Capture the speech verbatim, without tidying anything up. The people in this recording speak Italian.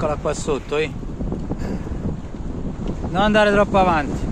eccola qua sotto, eh. Non andare troppo avanti.